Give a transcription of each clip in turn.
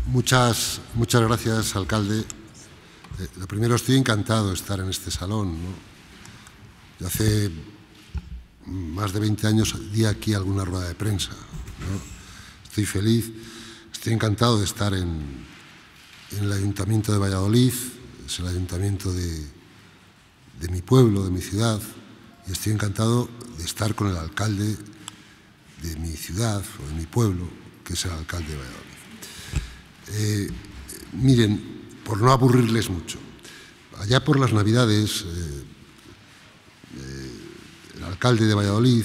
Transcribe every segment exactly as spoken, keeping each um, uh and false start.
Muchas, muchas gracias, alcalde. Eh, lo primero, estoy encantado de estar en este salón, ¿no? Yo hace más de veinte años di aquí alguna rueda de prensa, ¿no? Estoy feliz, estoy encantado de estar en, en el Ayuntamiento de Valladolid, es el ayuntamiento de, de mi pueblo, de mi ciudad, y estoy encantado de estar con el alcalde de mi ciudad o de mi pueblo, que es el alcalde de Valladolid. Eh, miren, por no aburrirles mucho, allá por las Navidades, eh, eh, el alcalde de Valladolid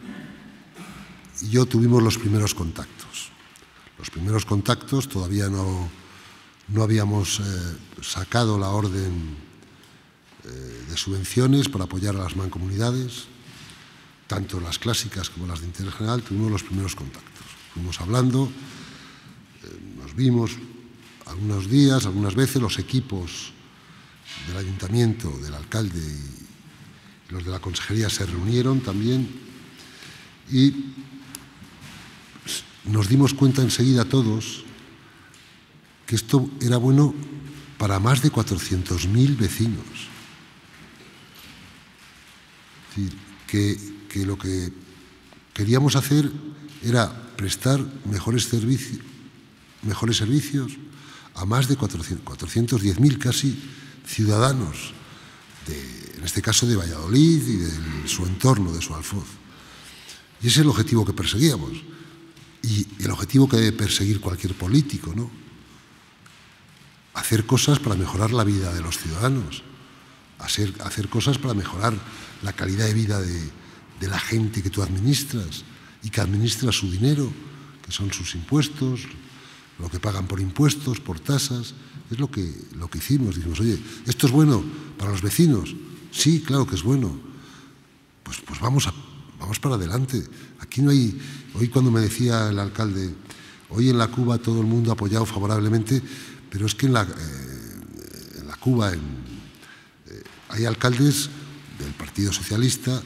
y yo tuvimos los primeros contactos. Los primeros contactos, todavía no, no habíamos eh, sacado la orden eh, de subvenciones para apoyar a las mancomunidades, tanto las clásicas como las de interés general, tuvimos los primeros contactos. Fuimos hablando, nos vimos algunos días, algunas veces, los equipos del ayuntamiento, del alcalde y los de la consejería se reunieron también y nos dimos cuenta enseguida todos que esto era bueno para más de cuatrocientos mil vecinos. Es decir, que, que lo que queríamos hacer era prestar mejores servicios mejores servicios a más de cuatrocientos diez mil casi ciudadanos, de, en este caso de Valladolid y de su entorno, de su alfoz. Y ese es el objetivo que perseguíamos y el objetivo que debe perseguir cualquier político, ¿no? Hacer cosas para mejorar la vida de los ciudadanos, hacer, hacer cosas para mejorar la calidad de vida de, de la gente que tú administras y que administra su dinero, que son sus impuestos, lo que pagan por impuestos, por tasas, es lo que, lo que hicimos. Dijimos, oye, ¿esto es bueno para los vecinos? Sí, claro que es bueno. Pues, pues vamos, a, vamos para adelante. Aquí no hay... Hoy cuando me decía el alcalde, hoy en la Cuba todo el mundo ha apoyado favorablemente, pero es que en la, eh, en la Cuba en, eh, hay alcaldes del Partido Socialista,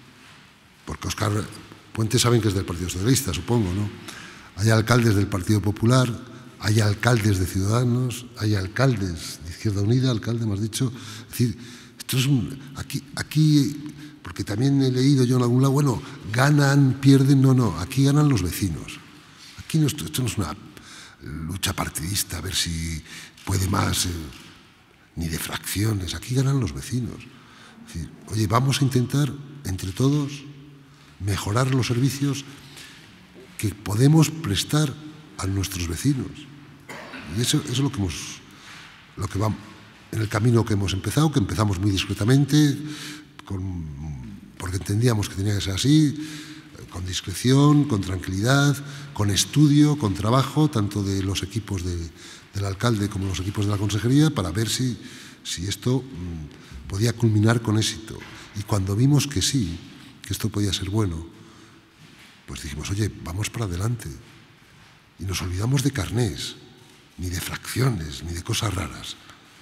porque Óscar Puente saben que es del Partido Socialista, supongo, ¿no? Hay alcaldes del Partido Popular, hay alcaldes de Ciudadanos, hay alcaldes de Izquierda Unida, alcalde, me has dicho. Es decir, esto es un... Aquí, aquí, porque también he leído yo en algún lado, bueno, ganan, pierden, no, no, aquí ganan los vecinos. Aquí no, esto, esto no es una lucha partidista, a ver si puede más, eh, ni de fracciones, aquí ganan los vecinos. Es decir, oye, vamos a intentar, entre todos, mejorar los servicios que podemos prestar a nuestros vecinos. Y eso, eso es lo que hemos, lo que va en el camino que hemos empezado, que empezamos muy discretamente, con, porque entendíamos que tenía que ser así, con discreción, con tranquilidad, con estudio, con trabajo, tanto de los equipos de, del alcalde como los equipos de la consejería, para ver si, si esto mmm, podía culminar con éxito. Y cuando vimos que sí, que esto podía ser bueno, pues dijimos, oye, vamos para adelante. Y nos olvidamos de carnés, ni de fracciones, ni de cosas raras.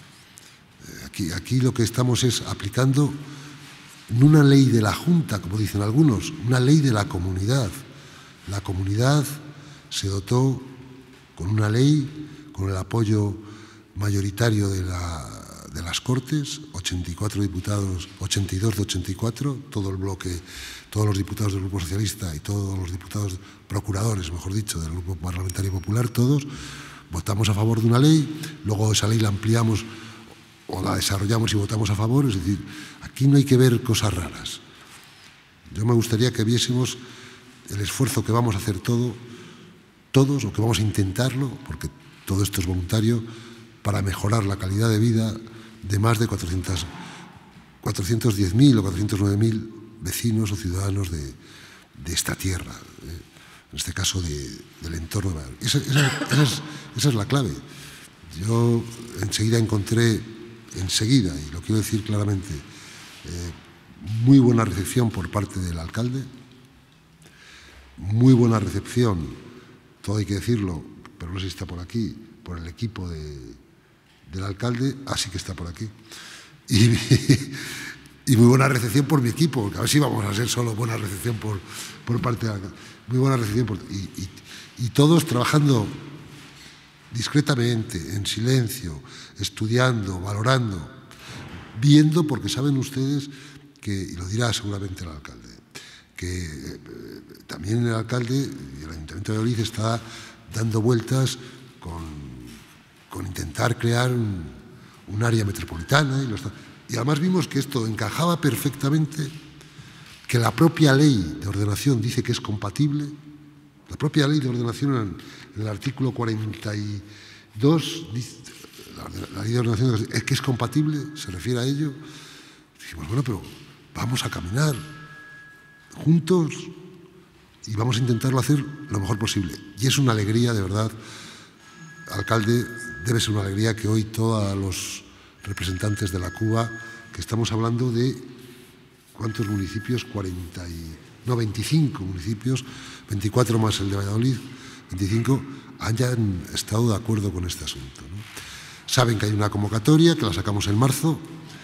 Eh, aquí, aquí lo que estamos es aplicando no una ley de la Junta, como dicen algunos, una ley de la comunidad. La comunidad se dotó con una ley, con el apoyo mayoritario de, la, de las Cortes, ochenta y cuatro diputados, ochenta y dos de ochenta y cuatro, todo el bloque, todos los diputados del Grupo Socialista y todos los diputados, procuradores, mejor dicho, del Grupo Parlamentario Popular, todos, votamos a favor de una ley, luego esa ley la ampliamos o la desarrollamos y votamos a favor, es decir, aquí no hay que ver cosas raras. Yo me gustaría que viésemos el esfuerzo que vamos a hacer todo, todos, o que vamos a intentarlo, porque todo esto es voluntario, para mejorar la calidad de vida de más de cuatrocientos diez mil o cuatrocientos nueve mil vecinos o ciudadanos de, de esta tierra, eh, en este caso de, del entorno. Esa, esa, esa, es, esa es la clave. Yo enseguida encontré, enseguida, y lo quiero decir claramente, eh, muy buena recepción por parte del alcalde, muy buena recepción, todo hay que decirlo, pero no sé si está por aquí, por el equipo de, del alcalde, así que está por aquí. Y, y muy buena recepción por mi equipo, porque a ver si vamos a ser solo buena recepción por, por parte de la... Muy buena recepción. Por, y, y, y todos trabajando discretamente, en silencio, estudiando, valorando, viendo, porque saben ustedes que, y lo dirá seguramente el alcalde, que eh, también el alcalde y el Ayuntamiento de Valladolid está dando vueltas con, con intentar crear un, un área metropolitana, y, lo está, y además vimos que esto encajaba perfectamente, que la propia ley de ordenación dice que es compatible, la propia ley de ordenación en, en el artículo cuarenta y dos, dice, la, la ley de ordenación es que es compatible, se refiere a ello. Dijimos, bueno, pero vamos a caminar juntos y vamos a intentarlo hacer lo mejor posible. Y es una alegría, de verdad, alcalde, debe ser una alegría que hoy todos los representantes de la Cuba, que estamos hablando de ¿cuántos municipios? cuarenta y, no, veinticinco municipios, veinticuatro más el de Valladolid, veinticinco, hayan estado de acuerdo con este asunto, ¿no? Saben que hay una convocatoria, que la sacamos en marzo,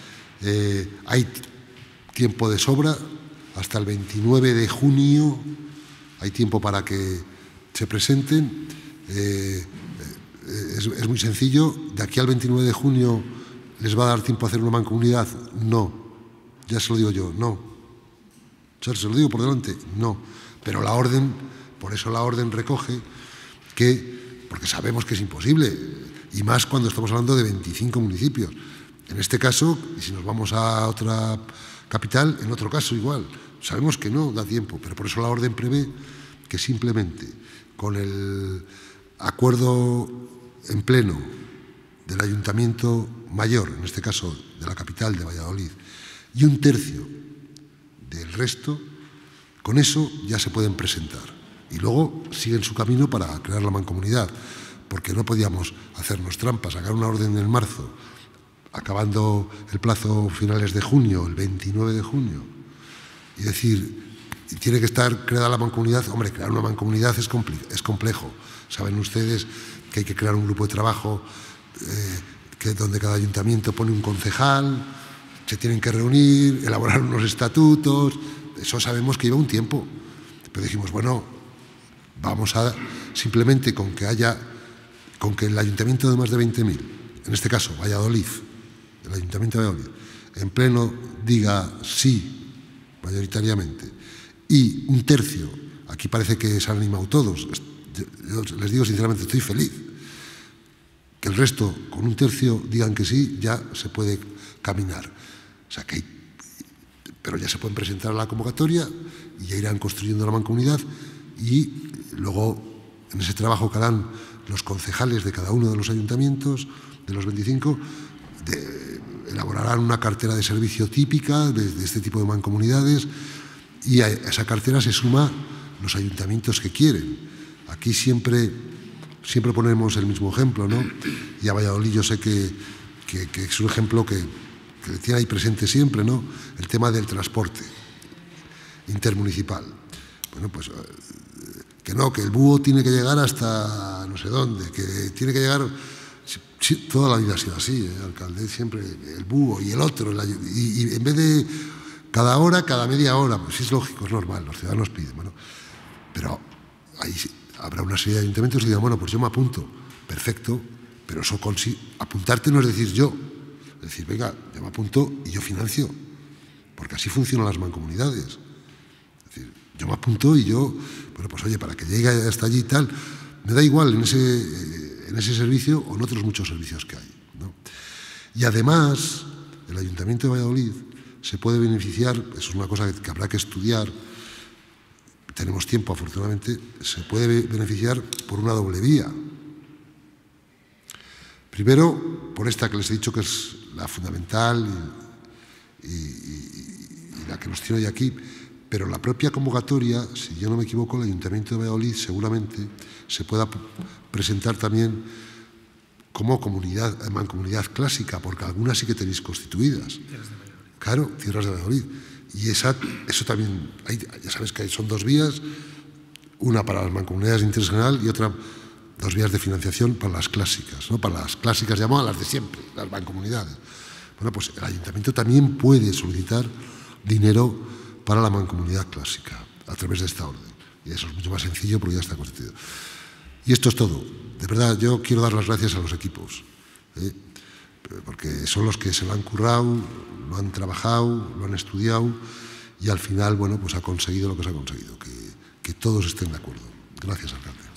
eh, hay tiempo de sobra, hasta el veintinueve de junio hay tiempo para que se presenten. Eh, es, es muy sencillo, de aquí al veintinueve de junio ¿les va a dar tiempo a hacer una mancomunidad? No, ya se lo digo yo, no. Ya se lo digo por delante, no. Pero la orden, por eso la orden recoge que, porque sabemos que es imposible, y más cuando estamos hablando de veinticinco municipios. En este caso, y si nos vamos a otra capital, en otro caso igual. Sabemos que no da tiempo, pero por eso la orden prevé que simplemente con el acuerdo en pleno del Ayuntamiento Mayor, en este caso de la capital de Valladolid, y un tercio del resto, con eso ya se pueden presentar. Y luego siguen su camino para crear la mancomunidad, porque no podíamos hacernos trampas, sacar una orden en marzo, acabando el plazo finales de junio, el veintinueve de junio, y decir, tiene que estar creada la mancomunidad. Hombre, crear una mancomunidad es, es complejo. Saben ustedes que hay que crear un grupo de trabajo eh, que donde cada ayuntamiento pone un concejal, se tienen que reunir, elaborar unos estatutos. Eso sabemos que lleva un tiempo. Pero dijimos, bueno, vamos a simplemente con que haya, con que el ayuntamiento de más de veinte mil, en este caso Valladolid, el ayuntamiento de Valladolid, en pleno diga sí, mayoritariamente, y un tercio, aquí parece que se han animado todos, yo les digo sinceramente, estoy feliz, que el resto, con un tercio, digan que sí, ya se puede caminar. O sea que hay, pero ya se pueden presentar a la convocatoria y ya irán construyendo la mancomunidad, y luego en ese trabajo que harán los concejales de cada uno de los ayuntamientos, de los veinticinco, de, elaborarán una cartera de servicio típica de, de este tipo de mancomunidades, y a esa cartera se suma los ayuntamientos que quieren. Aquí siempre, siempre ponemos el mismo ejemplo, ¿no? Y a Valladolid yo sé que, que, que es un ejemplo que, que le tiene ahí presente siempre, ¿no? El tema del transporte intermunicipal. Bueno, pues que no, que el búho tiene que llegar hasta no sé dónde, que tiene que llegar... Sí, toda la vida ha sido así, ¿eh, alcalde? Siempre el búho y el otro, y, y en vez de cada hora, cada media hora, pues sí es lógico, es normal, los ciudadanos piden, bueno, pero ahí habrá una serie de ayuntamientos que digan, bueno, pues yo me apunto, perfecto, pero eso consigue, apuntarte no es decir yo, es decir, venga, yo me apunto y yo financio, porque así funcionan las mancomunidades. Es decir, yo me apunto y yo, bueno, pues oye, para que llegue hasta allí y tal, me da igual en ese... Eh, en ese servicio o en otros muchos servicios que hay, ¿no? Y además, el Ayuntamiento de Valladolid se puede beneficiar, eso es una cosa que, que habrá que estudiar, tenemos tiempo afortunadamente, se puede beneficiar por una doble vía. Primero, por esta que les he dicho que es la fundamental y, y, y, y la que nos tiene hoy aquí, pero la propia convocatoria, si yo no me equivoco, el Ayuntamiento de Valladolid seguramente se pueda presentar también como comunidad, mancomunidad clásica, porque algunas sí que tenéis constituidas. Tierras de Valladolid. Claro, tierras de Valladolid. Y esa, eso también, hay, ya sabes que son dos vías, una para las mancomunidades de interés general y otra, dos vías de financiación para las clásicas, ¿no? Para las clásicas llamadas las de siempre, las mancomunidades. Bueno, pues el Ayuntamiento también puede solicitar dinero para la mancomunidad clásica a través de esta orden. Y eso es mucho más sencillo porque ya está constituido. Y esto es todo. de verdad, yo quiero dar las gracias a los equipos, ¿eh? porque son los que se lo han currado, lo han trabajado, lo han estudiado y al final, bueno, pues ha conseguido lo que se ha conseguido, que, que todos estén de acuerdo. Gracias, alcalde.